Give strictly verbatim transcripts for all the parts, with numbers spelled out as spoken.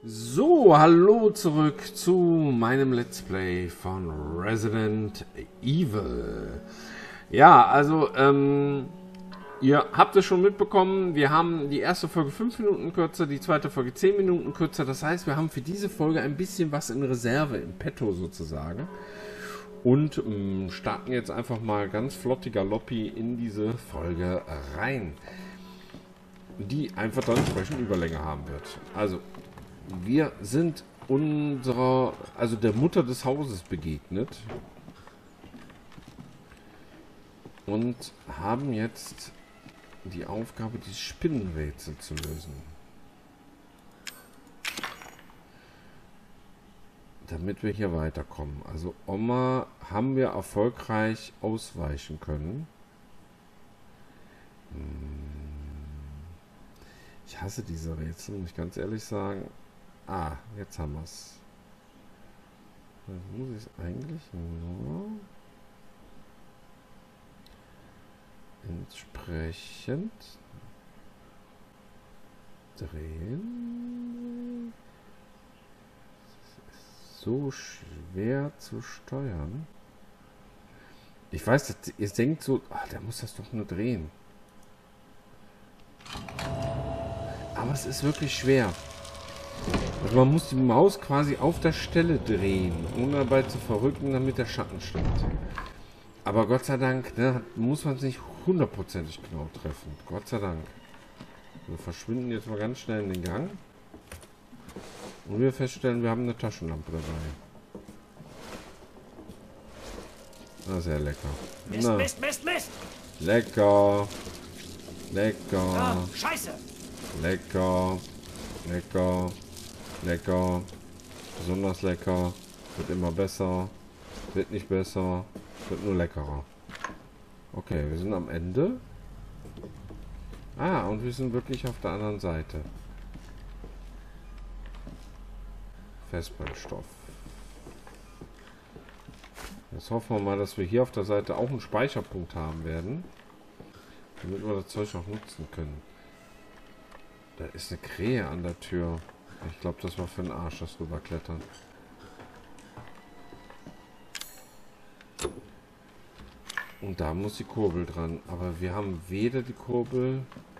So, hallo zurück zu meinem Let's Play von Resident Evil. Ja, also, ähm, ihr habt es schon mitbekommen, wir haben die erste Folge fünf Minuten kürzer, die zweite Folge zehn Minuten kürzer. Das heißt, wir haben für diese Folge ein bisschen was in Reserve, im Petto sozusagen. Und ähm, starten jetzt einfach mal ganz flottiger Loppi in diese Folge rein, die einfach dann entsprechend Überlänge haben wird. Also, wir sind unserer, also der Mutter des Hauses begegnet und haben jetzt die Aufgabe, die Spinnenrätsel zu lösen. Damit wir hier weiterkommen. Also Oma haben wir erfolgreich ausweichen können. Ich hasse diese Rätsel, muss ich ganz ehrlich sagen. Ah, jetzt haben wir es. Muss ich es eigentlich nur entsprechend drehen. Das ist so schwer zu steuern. Ich weiß, dass ihr denkt so, ach, der muss das doch nur drehen. Aber es ist wirklich schwer. Also man muss die Maus quasi auf der Stelle drehen, ohne dabei zu verrücken, damit der Schatten stimmt. Aber Gott sei Dank, ne, muss man es nicht hundertprozentig genau treffen. Gott sei Dank. Wir verschwinden jetzt mal ganz schnell in den Gang. Und wir feststellen, wir haben eine Taschenlampe dabei. Na, sehr lecker. Mist, Na. Mist, Mist, Mist! Lecker. Lecker. Ah, Scheiße! Lecker. Lecker. Lecker. Besonders lecker. Wird immer besser. Wird nicht besser. Wird nur leckerer. Okay, wir sind am Ende. Ah, und wir sind wirklich auf der anderen Seite. Festbrennstoff. Jetzt hoffen wir mal, dass wir hier auf der Seite auch einen Speicherpunkt haben werden. Damit wir das Zeug auch nutzen können. Da ist eine Krähe an der Tür. Ich glaube, das war für den Arsch, das rüberklettern. Und da muss die Kurbel dran. Aber wir haben weder die Kurbel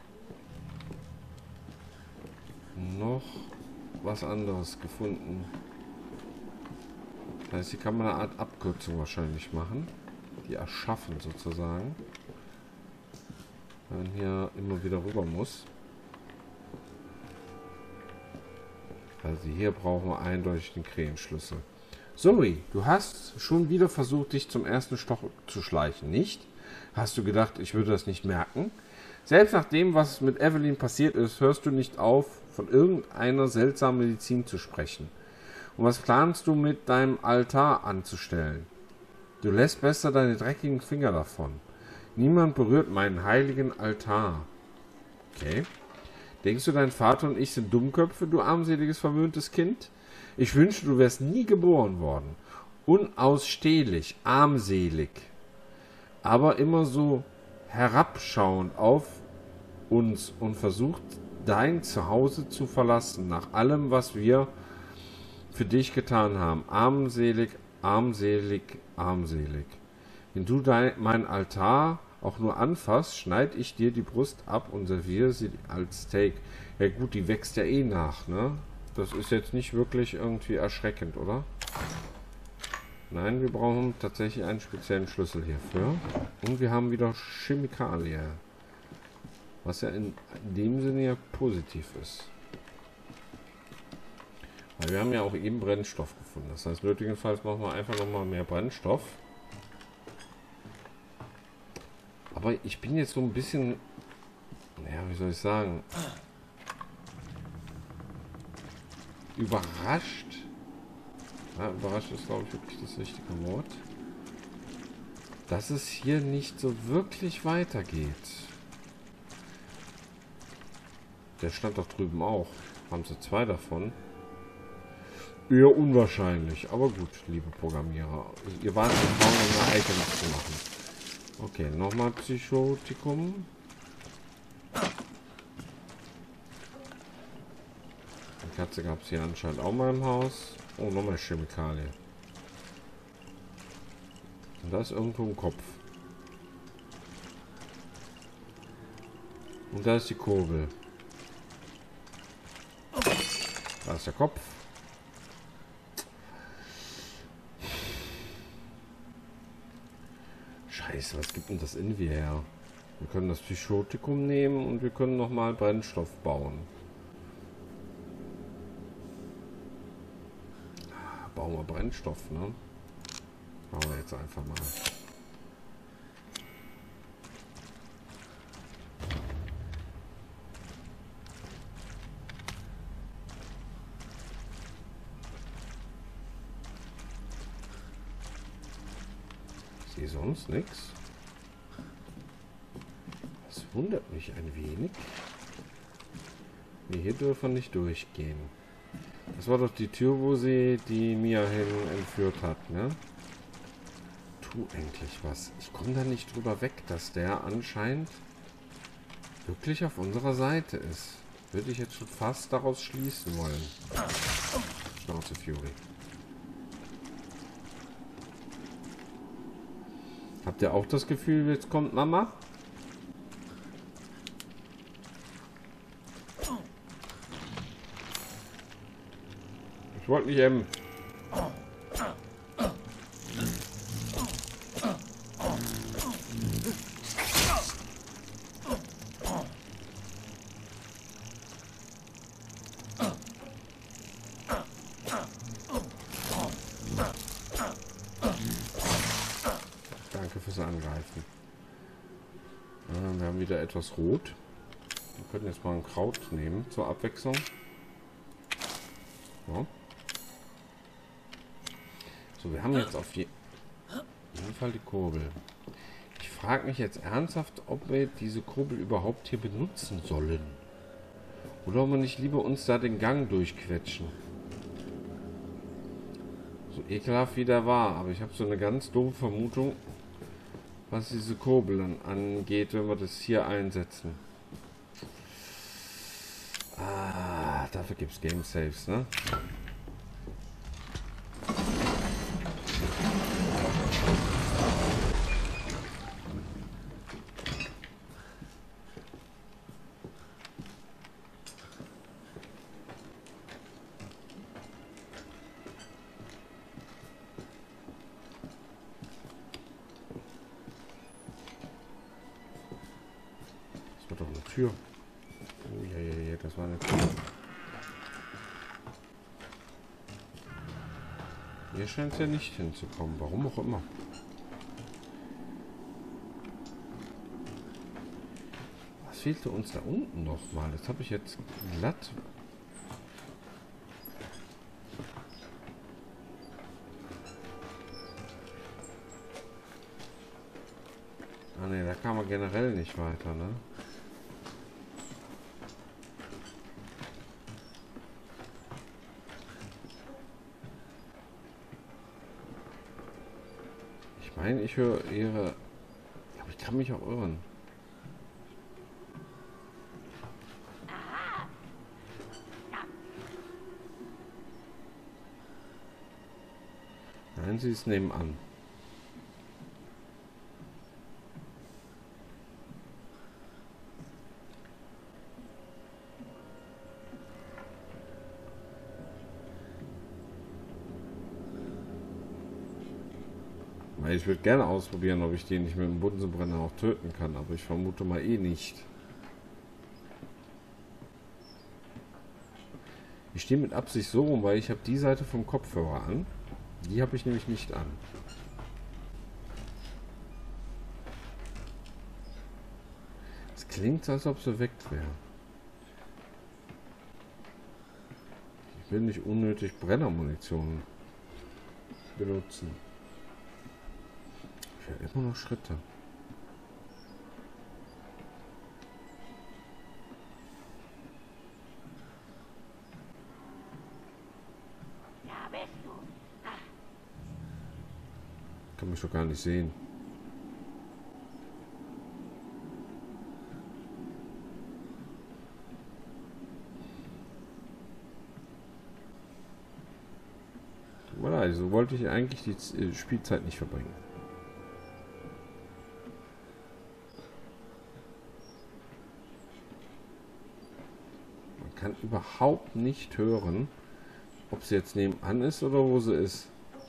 noch was anderes gefunden. Das heißt, hier kann man eine Art Abkürzung wahrscheinlich machen. Die erschaffen sozusagen. Wenn man hier immer wieder rüber muss. Also hier brauchen wir eindeutig den Krähenschlüssel. Zoe, du hast schon wieder versucht, dich zum ersten Stock zu schleichen, nicht? Hast du gedacht, ich würde das nicht merken? Selbst nach dem, was mit Evelyn passiert ist, hörst du nicht auf, von irgendeiner seltsamen Medizin zu sprechen. Und was planst du mit deinem Altar anzustellen? Du lässt besser deine dreckigen Finger davon. Niemand berührt meinen heiligen Altar. Okay. Denkst du, dein Vater und ich sind Dummköpfe, du armseliges, verwöhntes Kind? Ich wünschte, du wärst nie geboren worden. Unausstehlich, armselig. Aber immer so herabschauend auf uns und versucht, dein Zuhause zu verlassen, nach allem, was wir für dich getan haben. Armselig, armselig, armselig. Wenn du dein, mein Altar auch nur anfasst, schneide ich dir die Brust ab und serviere sie als Steak. Ja gut, die wächst ja eh nach, ne? Das ist jetzt nicht wirklich irgendwie erschreckend, oder? Nein, wir brauchen tatsächlich einen speziellen Schlüssel hierfür. Und wir haben wieder Chemikalien. Was ja in dem Sinne ja positiv ist. Weil wir haben ja auch eben Brennstoff gefunden. Das heißt, nötigenfalls machen wir einfach nochmal mehr Brennstoff. Aber ich bin jetzt so ein bisschen, naja, wie soll ich sagen, überrascht. Ja, überrascht ist, glaube ich, wirklich das richtige Wort. Dass es hier nicht so wirklich weitergeht. Der stand doch drüben auch. Haben sie zwei davon? Eher unwahrscheinlich. Aber gut, liebe Programmierer. Ihr wart gefragt, um eine Icon zu machen. Okay, nochmal Psychotikum. Katze gab es hier anscheinend auch mal im Haus. Oh, nochmal Chemikalie. Und da ist irgendwo ein Kopf. Und da ist die Kurbel. Da ist der Kopf. Scheiße, was gibt denn das Invi her? Wir können das Psychotikum nehmen und wir können nochmal Brennstoff bauen. Bauen wir Brennstoff, ne? Machen wir jetzt einfach mal. Ich sehe sonst nichts. Das wundert mich ein wenig. Nee, hier dürfen wir nicht durchgehen. Das war doch die Tür, wo sie die Mia hin entführt hat, ne? Tu endlich was. Ich komme da nicht drüber weg, dass der anscheinend wirklich auf unserer Seite ist. Würde ich jetzt schon fast daraus schließen wollen. Schnauze Fury. Habt ihr auch das Gefühl, jetzt kommt Mama? Ich wollte nicht eben. Danke fürs Angreifen. Ja, wir haben wieder etwas rot. Wir können jetzt mal ein Kraut nehmen zur Abwechslung. Ja. So, wir haben jetzt auf je jeden Fall die Kurbel. Ich frage mich jetzt ernsthaft, ob wir diese Kurbel überhaupt hier benutzen sollen. Oder ob wir nicht lieber uns da den Gang durchquetschen. So ekelhaft wie der war, aber ich habe so eine ganz doofe Vermutung, was diese Kurbel dann angeht, wenn wir das hier einsetzen. Ah, dafür gibt es Game Saves, ne? Das war doch eine Tür. Oh ja, ja, ja, das war eine Tür. Hier scheint es ja nicht hinzukommen. Warum auch immer. Was fehlte uns da unten noch mal? Das habe ich jetzt glatt. Ah ne, da kam man generell nicht weiter, ne? Ich meine, ich höre ihre... Aber ich kann mich auch irren. Nein, sie ist nebenan. Ich würde gerne ausprobieren, ob ich den nicht mit dem Bunsenbrenner auch töten kann, aber ich vermute mal eh nicht. Ich stehe mit Absicht so rum, weil ich habe die Seite vom Kopfhörer an. Die habe ich nämlich nicht an. Es klingt, als ob sie weg wäre. Ich will nicht unnötig Brennermunition benutzen. Ich höre immer noch Schritte. Kann mich doch gar nicht sehen. Voilà, so wollte ich eigentlich die Z- Spielzeit nicht verbringen. Man kann überhaupt nicht hören, ob sie jetzt nebenan ist oder wo sie ist.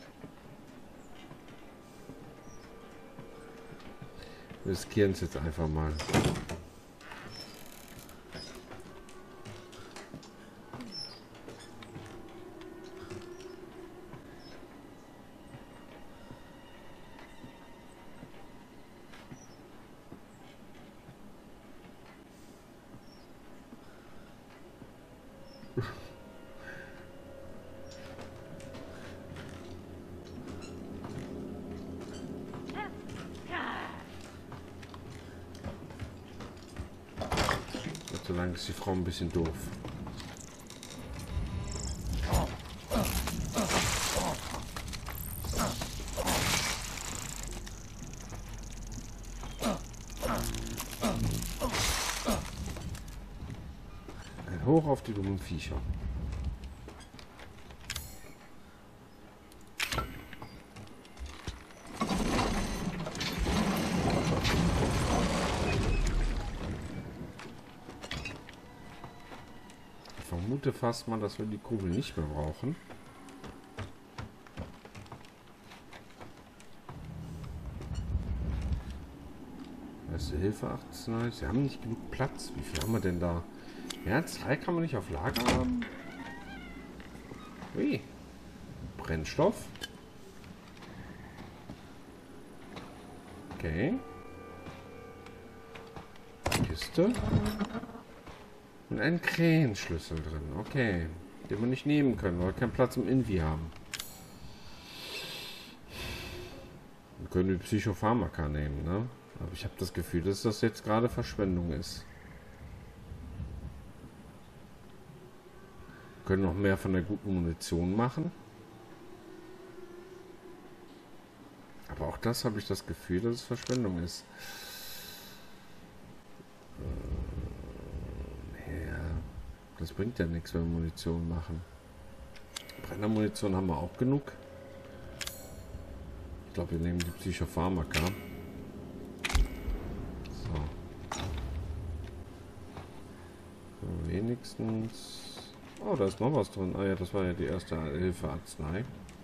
Wir riskieren es jetzt einfach mal. Solange ist die Frau ein bisschen doof. Ein Hoch auf die dummen Viecher. Ich vermute fast mal, dass wir die Kugel nicht mehr brauchen. Erste Hilfe achtzehn. Sie haben nicht genug Platz. Wie viel haben wir denn da? Ja, zwei kann man nicht auf Lager haben. Ui. Brennstoff. Okay. Kiste. Und ein Krähenschlüssel drin. Okay. Den wir nicht nehmen können, weil wir keinen Platz im Invi haben. Wir können die Psychopharmaka nehmen, ne? Aber ich habe das Gefühl, dass das jetzt gerade Verschwendung ist. Wir können noch mehr von der guten Munition machen. Aber auch das habe ich das Gefühl, dass es Verschwendung ist. Ja, das bringt ja nichts, wenn wir Munition machen. Brennermunition haben wir auch genug. Ich glaube, wir nehmen die Psychopharmaka. So. So, wenigstens... Oh, da ist noch was drin. Ah ja, das war ja die erste Hilfe-Arznei.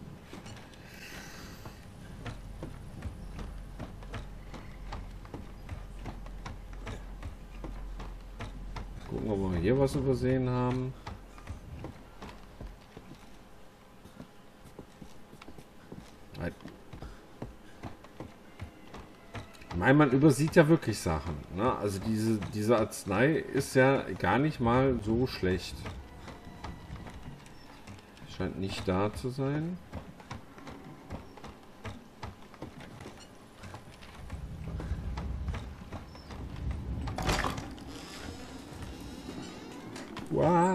Gucken, ob wir hier was übersehen haben. Nein. Ich meine, man übersieht ja wirklich Sachen. Ne? Also diese, diese Arznei ist ja gar nicht mal so schlecht. Scheint nicht da zu sein. Wow.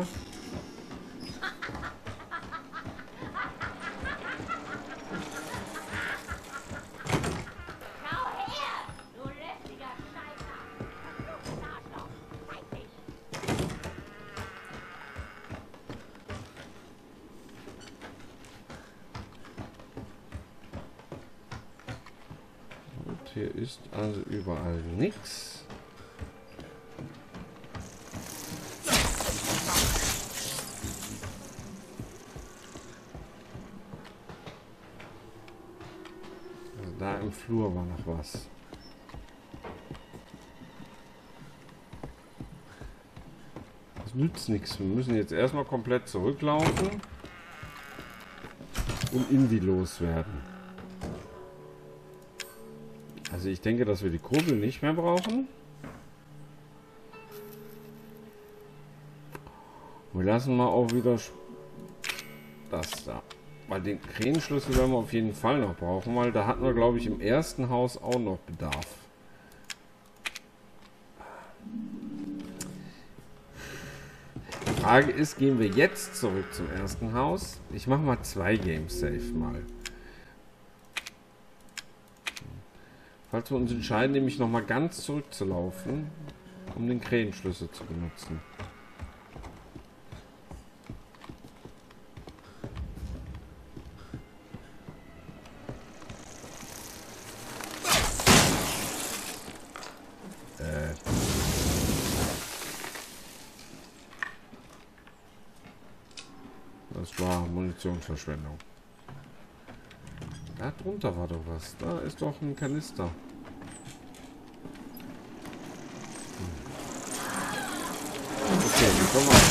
Hier ist also überall nichts. Also da im Flur war noch was. Das nützt nichts. Wir müssen jetzt erstmal komplett zurücklaufen und Invi loswerden. Also ich denke, dass wir die Kurbel nicht mehr brauchen. Wir lassen mal auch wieder das da. Weil den Krähenschlüssel werden wir auf jeden Fall noch brauchen, weil da hatten wir, glaube ich, im ersten Haus auch noch Bedarf. Die Frage ist, gehen wir jetzt zurück zum ersten Haus? Ich mache mal zwei Games safe mal. Falls wir uns entscheiden, nämlich nochmal ganz zurückzulaufen, um den Krähenschlüssel zu benutzen. Das war Munitionsverschwendung. Da drunter war doch was. Da ist doch ein Kanister. Hm. Okay, dann kommen wir.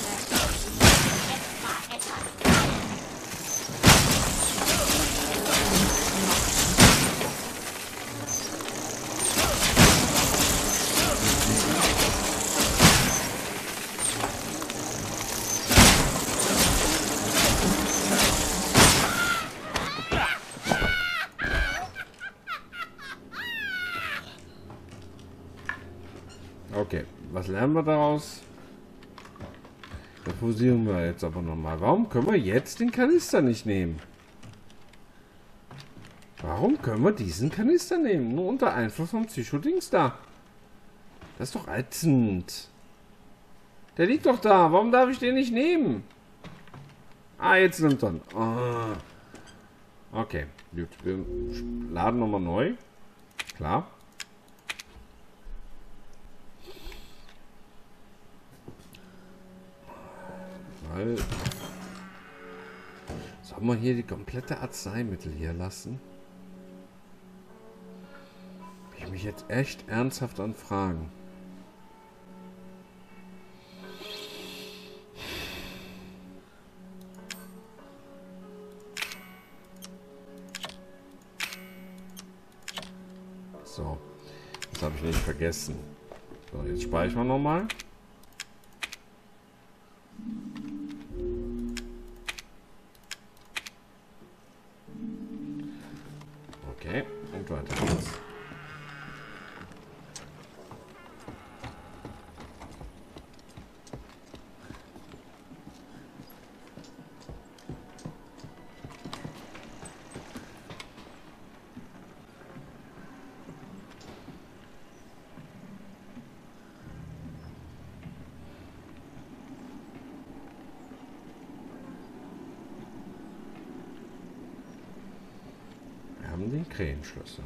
Okay, was lernen wir daraus? Das fusieren wir jetzt aber nochmal. Warum können wir jetzt den Kanister nicht nehmen? Warum können wir diesen Kanister nehmen? Nur unter Einfluss von Psychodings da. Das ist doch ätzend. Der liegt doch da. Warum darf ich den nicht nehmen? Ah, jetzt nimmt er. Ah. Okay, gut. Wir laden nochmal neu. Klar. Weil, soll man hier die komplette Arzneimittel hier lassen? Bin ich mich jetzt echt ernsthaft an fragen. So, das habe ich nicht vergessen. So, jetzt speichern wir nochmal. Okay, und weiter geht's. Den Krähenschlüssel.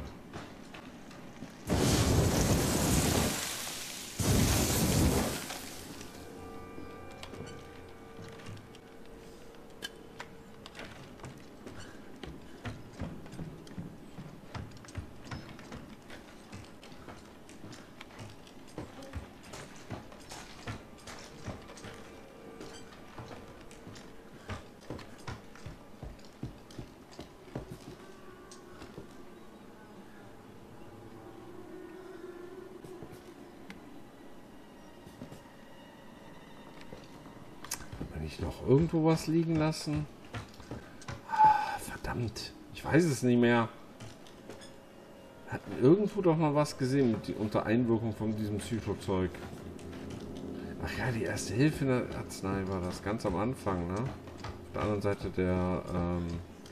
Noch irgendwo was liegen lassen? Ah, verdammt, ich weiß es nicht mehr. Hat irgendwo doch mal was gesehen mit die, unter Einwirkung von diesem Psychozeug. Ach ja, die erste Hilfe in der Arznei war das ganz am Anfang, ne? Auf der anderen Seite der ähm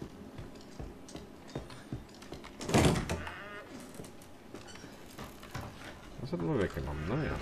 das hat man weggenommen, naja.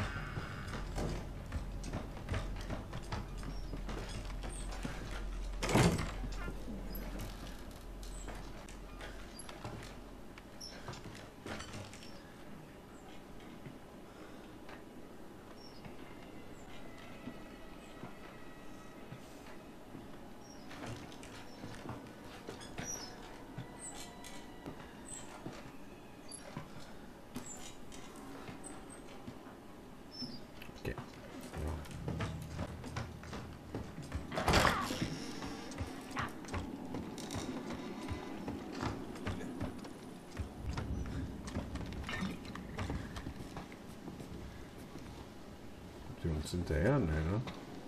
Die uns hinterher, ne?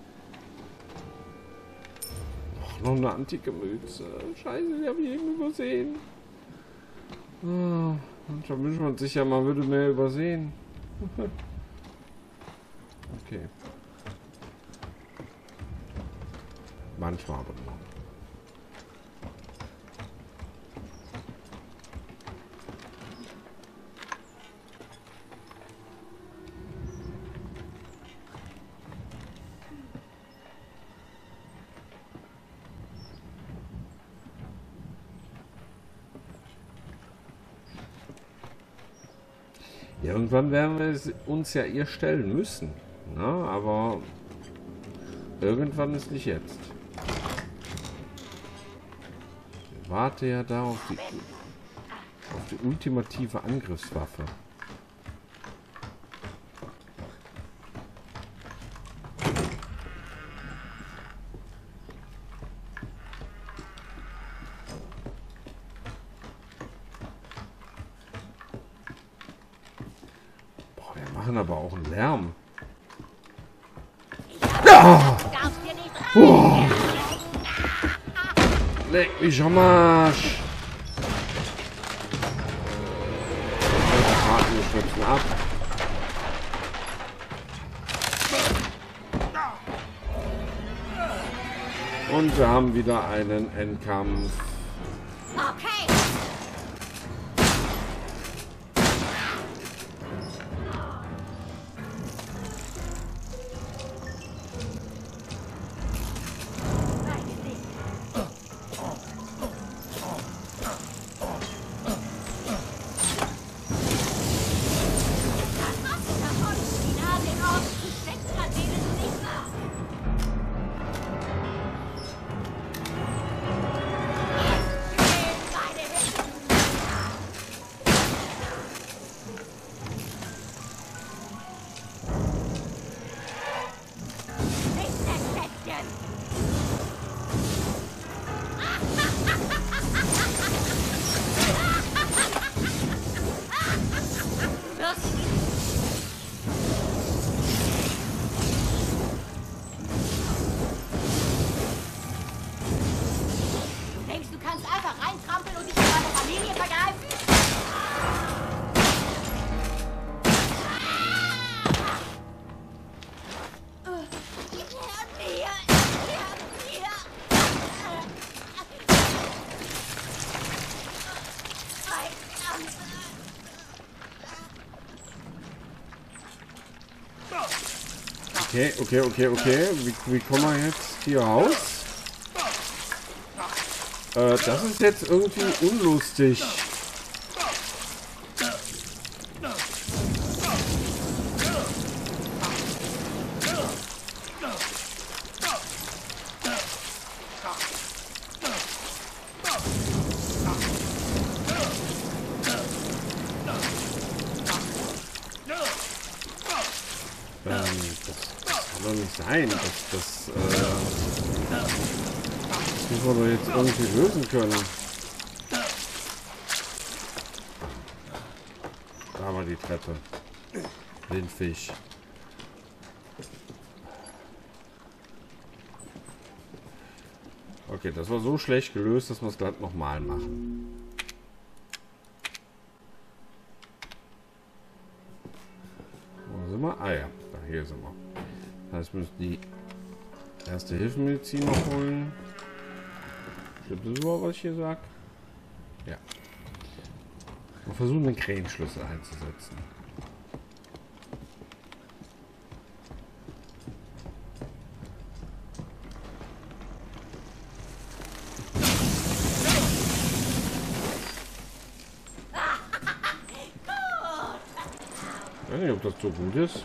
Ach, noch eine antike Mütze. Scheiße, die habe ich eben übersehen. Oh, manchmal wünscht man sich ja, man würde mehr übersehen. Okay. Manchmal aber nur. Irgendwann werden wir uns ja ihr stellen müssen. Na, aber irgendwann ist nicht jetzt. warte ja da auf die, auf die ultimative Angriffswaffe. Boah, wir machen aber auch einen Lärm. Ja! Boah! Leck mich am Arsch! Wir stürzen ab. Und wir haben wieder einen Endkampf. Okay. Okay, okay, okay, okay. Wie, wie kommen wir jetzt hier raus? Äh, das ist jetzt irgendwie unlustig. Doch nicht sein, dass das äh, das müssen wir doch jetzt irgendwie lösen können. Da war die Treppe. Den Fisch. Okay, das war so schlecht gelöst, dass wir es gleich nochmal machen. Wo sind wir? Ah ja, da hier sind wir. Das heißt, wir müssen die erste Hilfsmedizin noch holen. Stimmt das überhaupt, was ich hier sage? Ja. Wir versuchen, den Krähenschlüssel einzusetzen. Ich weiß nicht, ob das so gut ist.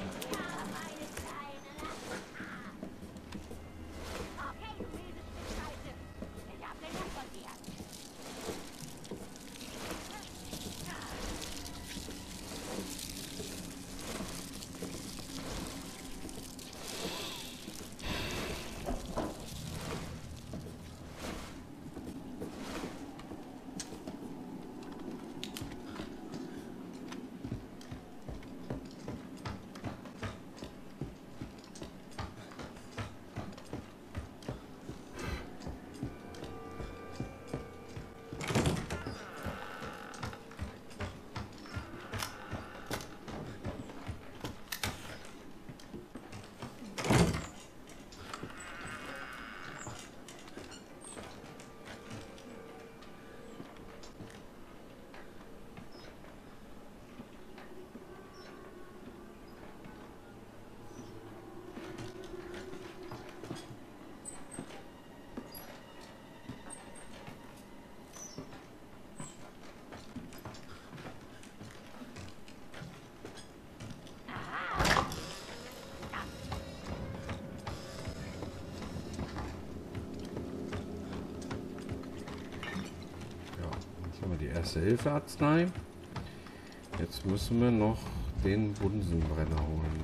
Erste-Hilfe-Arznei. Jetzt müssen wir noch den Bunsenbrenner holen.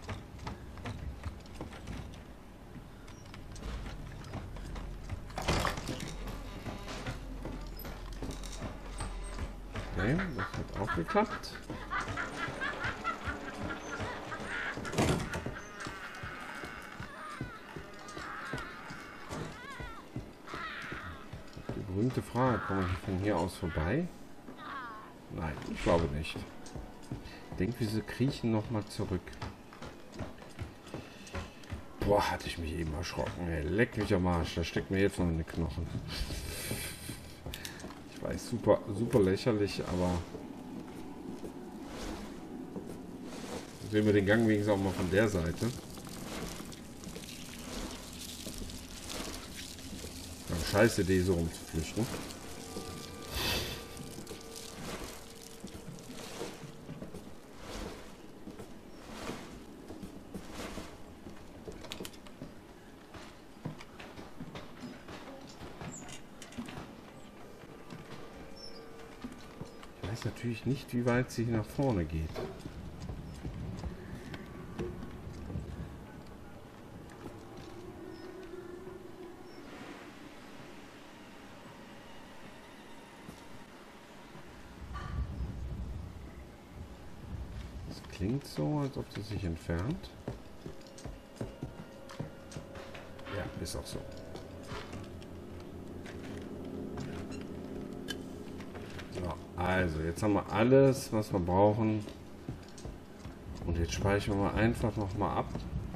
Okay, das hat auch geklappt. Die berühmte Frage, komme ich von hier aus vorbei? Nein, ich glaube nicht. Ich denke, wir kriechen noch mal zurück. Boah, hatte ich mich eben erschrocken. Ey. Leck mich am Arsch, da steckt mir jetzt noch in den Knochen. Ich weiß, super, super lächerlich, aber sehen wir den Gang wenigstens auch mal von der Seite. Ja, scheiß Idee, so rumzuflüchten. Ich weiß natürlich nicht, wie weit sie nach vorne geht. Klingt so, als ob sie sich entfernt. Ja, ist auch so. So, also jetzt haben wir alles, was wir brauchen. Und jetzt speichern wir einfach noch mal ab.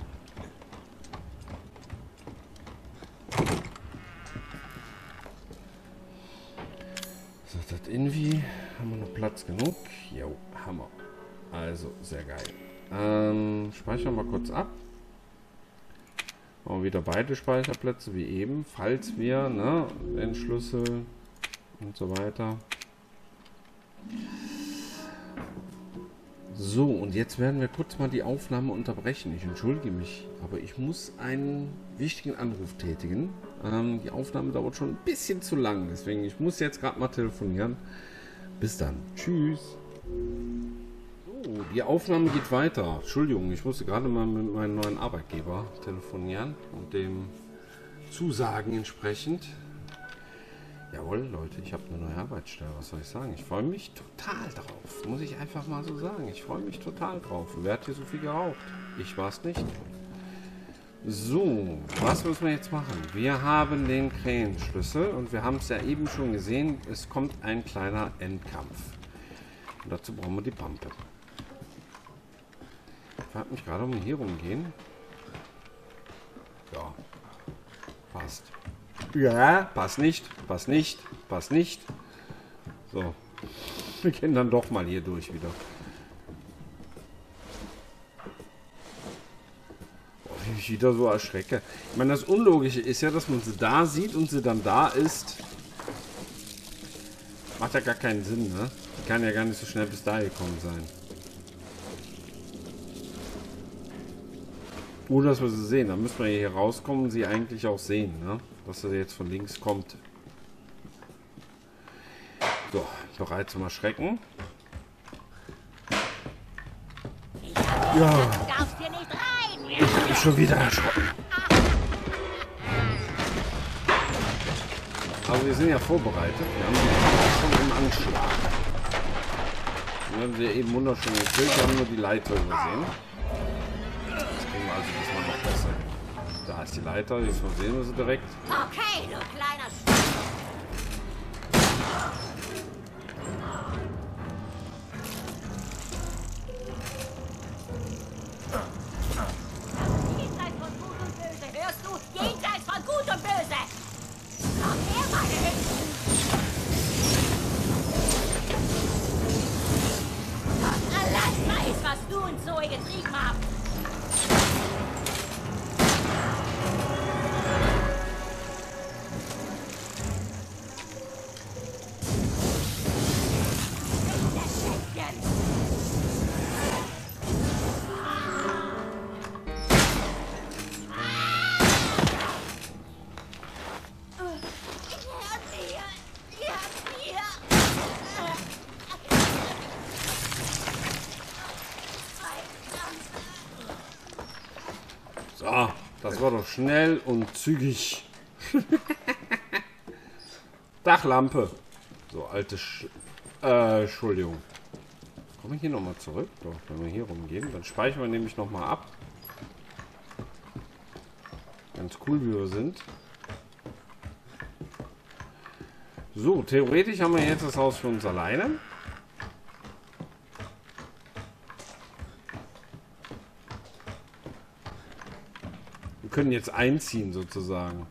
So, das irgendwie haben wir noch Platz genug. Jo, Hammer. Also, sehr geil. Ähm, speichern wir kurz ab. Machen wir wieder beide Speicherplätze wie eben, falls wir, ne, Entschlüssel und so weiter. So, und jetzt werden wir kurz mal die Aufnahme unterbrechen. Ich entschuldige mich, aber ich muss einen wichtigen Anruf tätigen. Ähm, die Aufnahme dauert schon ein bisschen zu lang, deswegen ich muss jetzt gerade mal telefonieren. Bis dann. Tschüss. Die Aufnahme geht weiter. Entschuldigung, ich musste gerade mal mit meinem neuen Arbeitgeber telefonieren und dem Zusagen entsprechend. Jawohl, Leute, ich habe eine neue Arbeitsstelle. Was soll ich sagen? Ich freue mich total drauf. Muss ich einfach mal so sagen. Ich freue mich total drauf. Wer hat hier so viel geraucht? Ich war es nicht. So, was müssen wir jetzt machen? Wir haben den Krähenschlüssel und wir haben es ja eben schon gesehen. Es kommt ein kleiner Endkampf. Und dazu brauchen wir die Pampe. Ich frage mich gerade, um hier rumgehen. Ja. Passt. Ja, passt nicht. Passt nicht. Passt nicht. So. Wir gehen dann doch mal hier durch wieder. Boah, wie ich wieder so erschrecke. Ich meine, das Unlogische ist ja, dass man sie da sieht und sie dann da ist. Macht ja gar keinen Sinn, ne? Die kann ja gar nicht so schnell bis da gekommen sein. Nur, dass wir sie sehen. Dann müssen wir hier rauskommen und sie eigentlich auch sehen, ne? Dass sie jetzt von links kommt. So, bereit zum Erschrecken. Ja. Ich bin schon wieder erschrocken. Also wir sind ja vorbereitet. Wir haben sie schon im Anschlag. Wir haben sie eben wunderschön gekillt. Wir haben nur die Leiter übersehen. Also diesmal noch besser. Da ist die Leiter, jetzt sehen wir sie direkt. Okay, du kleiner Sch... Jenseits von Gut und Böse, hörst du? Jenseits von Gut und Böse! Komm her, meine Hündchen! Allah weiß, was du und Zoe getrieben habt! das war doch schnell und zügig. Dachlampe. So, alte Sch äh, Entschuldigung. Komme ich hier nochmal zurück? Doch, wenn wir hier rumgehen, dann speichern wir nämlich nochmal ab. Ganz cool, wie wir sind. So, theoretisch haben wir jetzt das Haus für uns alleine. Wir können jetzt einziehen, sozusagen.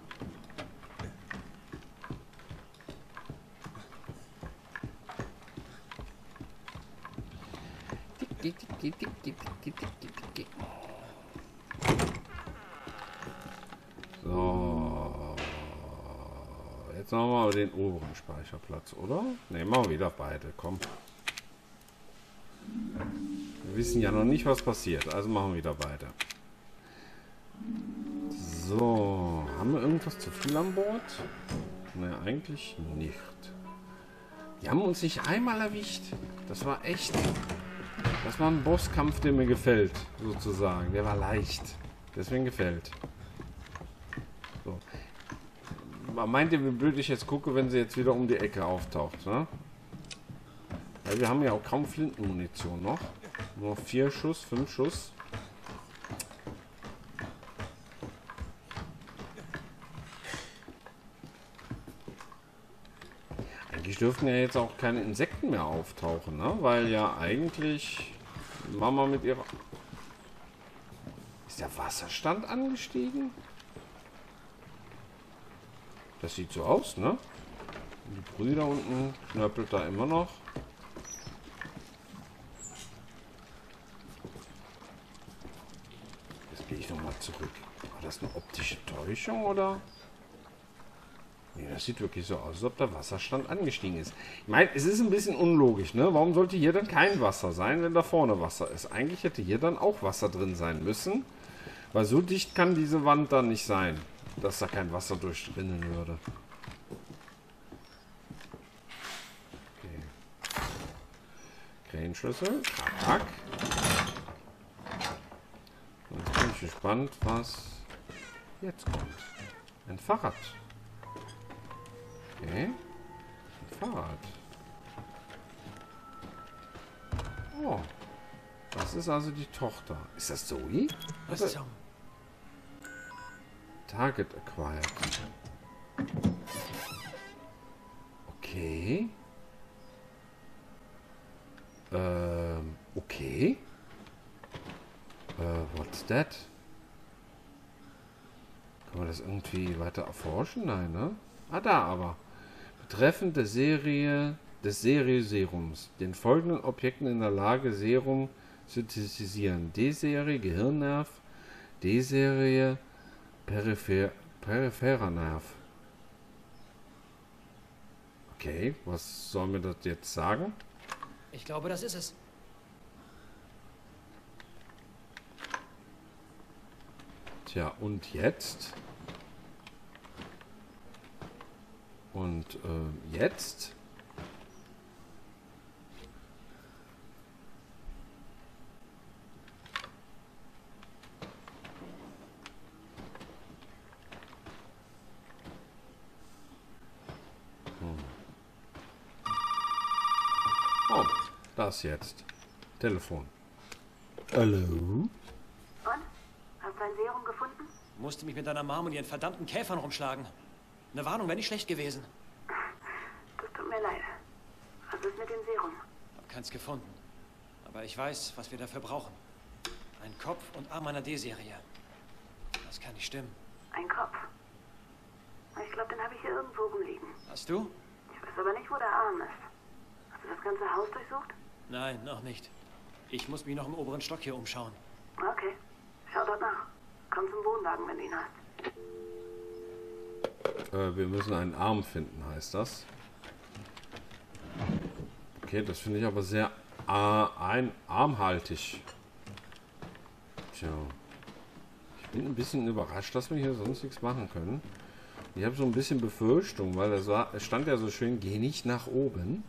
So. Jetzt machen wir aber den oberen Speicherplatz, oder? Ne, machen wir wieder beide. Komm. Wir wissen ja noch nicht, was passiert. Also machen wir wieder beide. So. Haben wir irgendwas zu viel an Bord? Ne, eigentlich nicht. Die haben uns nicht einmal erwischt. Das war echt... Das war ein Bosskampf, der mir gefällt, sozusagen. Der war leicht. Deswegen gefällt. So. Man meint ihr, wie blöd ich jetzt gucke, wenn sie jetzt wieder um die Ecke auftaucht, ne? Weil wir haben ja auch kaum Flintenmunition noch. Nur vier Schuss, fünf Schuss. Eigentlich dürften ja jetzt auch keine Insekten mehr auftauchen, ne? Weil ja eigentlich Mama mit ihrer... Ist der Wasserstand angestiegen? Das sieht so aus, ne? Die Brüder unten knöppelt da immer noch. Jetzt gehe ich nochmal zurück. War das eine optische Täuschung, oder? Nee, das sieht wirklich so aus, als ob der Wasserstand angestiegen ist. Ich meine, es ist ein bisschen unlogisch, ne? Warum sollte hier dann kein Wasser sein, wenn da vorne Wasser ist? Eigentlich hätte hier dann auch Wasser drin sein müssen. Weil so dicht kann diese Wand dann nicht sein, dass da kein Wasser durchrinnen würde. Okay. Krähenschlüssel. Kack. Jetzt bin ich gespannt, was jetzt kommt. Ein Fahrrad. Okay. Ein Fahrrad. Oh. Das ist also die Tochter. Ist das Zoe? Was ist so? Target acquired. Okay. Ähm, okay. Äh, what's that? Kann man das irgendwie weiter erforschen? Nein, ne? Ah, da aber. Betreffend der Serie des Serie-Serums. Den folgenden Objekten in der Lage, Serum zu synthetisieren. D-Serie, Gehirnnerv. D-Serie, Peripher peripherer Nerv. Okay, was soll mir das jetzt sagen? Ich glaube, das ist es. Tja, und jetzt? Und äh, jetzt? Hm. Oh, das jetzt. Telefon. Hallo? Und? Hast du ein Serum gefunden? Musste mich mit deiner Mom und ihren verdammten Käfern rumschlagen. Eine Warnung wäre nicht schlecht gewesen. Das tut mir leid. Was ist mit dem Serum? Hab keins gefunden. Aber ich weiß, was wir dafür brauchen. Ein Kopf und Arm einer D-Serie. Das kann nicht stimmen. Ein Kopf. Ich glaube, den habe ich hier irgendwo rumliegen. Hast du? Ich weiß aber nicht, wo der Arm ist. Hast du das ganze Haus durchsucht? Nein, noch nicht. Ich muss mich noch im oberen Stock hier umschauen. Okay. Schau dort nach. Komm zum Wohnwagen, wenn du ihn hast. Äh, wir müssen einen Arm finden, heißt das. Okay, das finde ich aber sehr äh, ein armhaltig. Tja. Ich bin ein bisschen überrascht, dass wir hier sonst nichts machen können. Ich habe so ein bisschen Befürchtung, weil es, war, es stand ja so schön, geh nicht nach oben.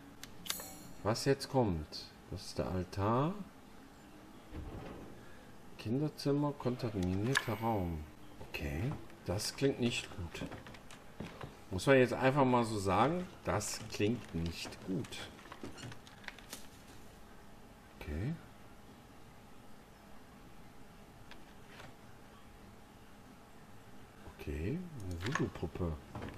Was jetzt kommt? Das ist der Altar. Kinderzimmer, kontaminierter Raum. Okay, das klingt nicht gut. Muss man jetzt einfach mal so sagen, das klingt nicht gut. Okay. Okay, eine Voodoo-Puppe.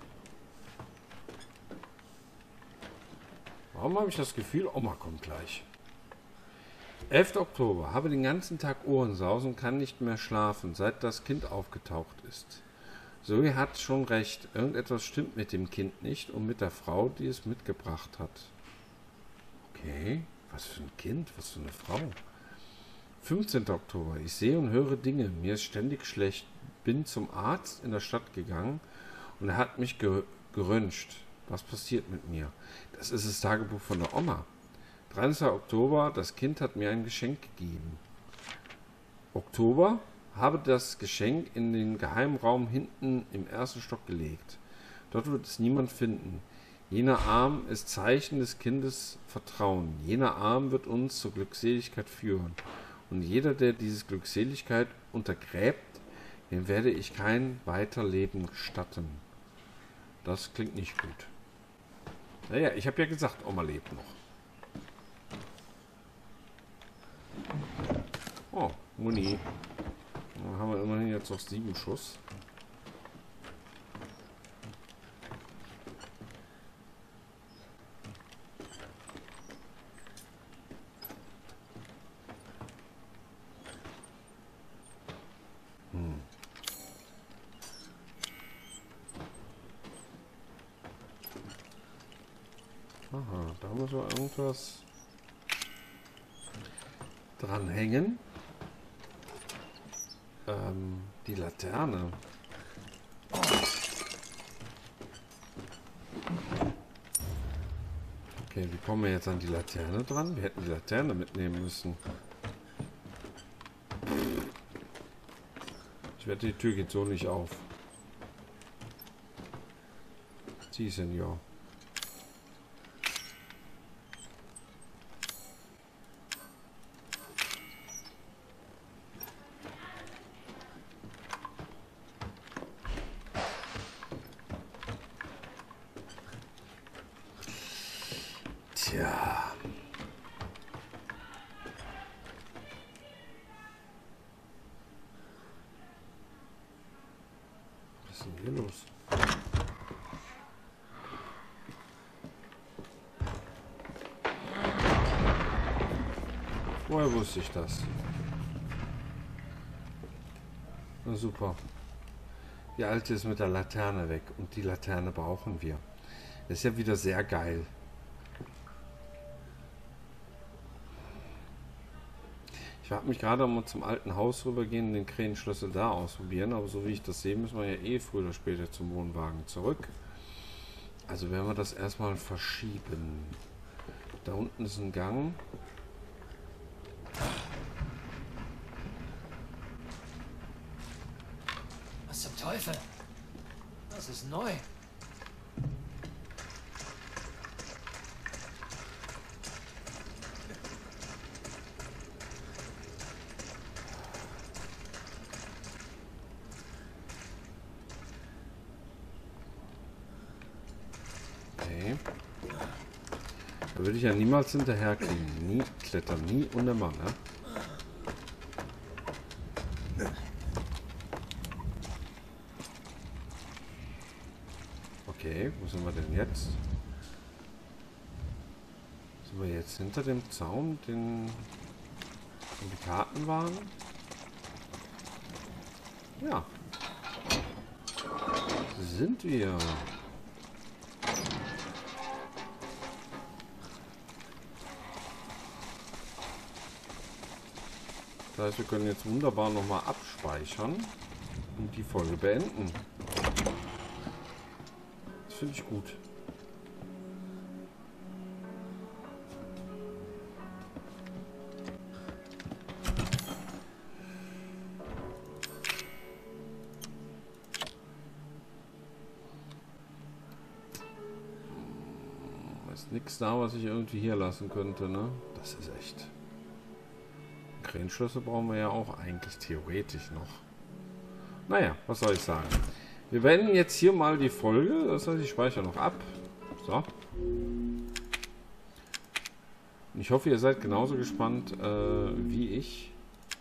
Warum habe ich das Gefühl, Oma kommt gleich? elfter Oktober. Habe den ganzen Tag Ohrensausen und kann nicht mehr schlafen, seit das Kind aufgetaucht ist. Zoe hat schon recht. Irgendetwas stimmt mit dem Kind nicht und mit der Frau, die es mitgebracht hat. Okay, was für ein Kind, was für eine Frau. fünfzehnter Oktober. Ich sehe und höre Dinge. Mir ist ständig schlecht. Bin zum Arzt in der Stadt gegangen und er hat mich ge geröntgt. Was passiert mit mir? Das ist das Tagebuch von der Oma. dreizehnter Oktober. Das Kind hat mir ein Geschenk gegeben. Oktober. Habe das Geschenk in den geheimen Raum hinten im ersten Stock gelegt. Dort wird es niemand finden. Jener Arm ist Zeichen des Kindes Vertrauen. Jener Arm wird uns zur Glückseligkeit führen. Und jeder, der diese Glückseligkeit untergräbt, dem werde ich kein Weiterleben gestatten. Das klingt nicht gut. Naja, ich habe ja gesagt, Oma lebt noch. Oh, Muni. Dann haben wir immerhin jetzt noch sieben Schuss. Hm. Aha, da muss man irgendwas dranhängen. Ähm, die Laterne. Okay, wie kommen wir jetzt an die Laterne dran? Wir hätten die Laterne mitnehmen müssen. Ich wette, die Tür geht so nicht auf. Sie, Senior. Tja. Was ist denn hier los? Woher wusste ich das? Na super. Die alte ist mit der Laterne weg und die Laterne brauchen wir. Das ist ja wieder sehr geil. Ich habe mich gerade mal zum alten Haus rübergehen und den Krähenschlüssel da ausprobieren, aber so wie ich das sehe, müssen wir ja eh früher oder später zum Wohnwagen zurück. Also werden wir das erstmal verschieben. Da unten ist ein Gang. Was zum Teufel? Das ist neu. Okay. Da würde ich ja niemals hinterher kriegen. Nie klettern, nie und nimmer, ne? Okay, wo sind wir denn jetzt? Sind wir jetzt hinter dem Zaun, den wo die Karten waren? Ja. Sind wir. Das heißt, wir können jetzt wunderbar nochmal abspeichern und die Folge beenden. Das finde ich gut. Ist nichts da, was ich irgendwie hier lassen könnte, ne? Das ist echt Krähenschlüssel brauchen wir ja auch eigentlich theoretisch noch. Naja, was soll ich sagen? Wir beenden jetzt hier mal die Folge. Das heißt, ich speichere noch ab. So. Ich hoffe, ihr seid genauso gespannt äh, wie ich,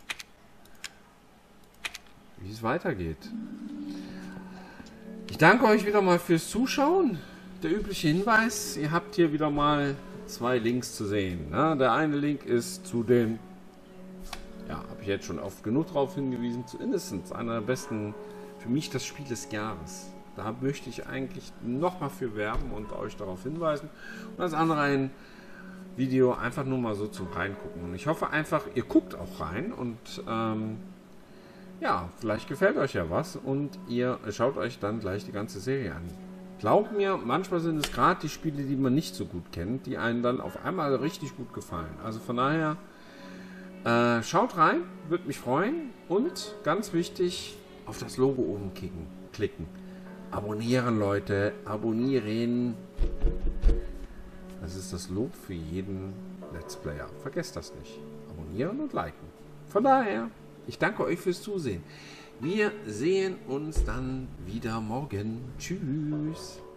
wie es weitergeht. Ich danke euch wieder mal fürs Zuschauen. Der übliche Hinweis, ihr habt hier wieder mal zwei Links zu sehen. Ne? Der eine Link ist zu dem, ja, habe ich jetzt schon oft genug darauf hingewiesen, zu Innocence, einer der besten, für mich das Spiel des Jahres. Da möchte ich eigentlich nochmal für werben und euch darauf hinweisen. Und das andere ein Video einfach nur mal so zum Reingucken. Und ich hoffe einfach, ihr guckt auch rein und ähm, ja, vielleicht gefällt euch ja was und ihr schaut euch dann gleich die ganze Serie an. Glaubt mir, manchmal sind es gerade die Spiele, die man nicht so gut kennt, die einen dann auf einmal richtig gut gefallen. Also von daher, äh, schaut rein, würde mich freuen und ganz wichtig, auf das Logo oben klicken. klicken. Abonnieren, Leute, abonnieren. Das ist das Lob für jeden Let's Player. Vergesst das nicht. Abonnieren und liken. Von daher, ich danke euch fürs Zusehen. Wir sehen uns dann wieder morgen. Tschüss.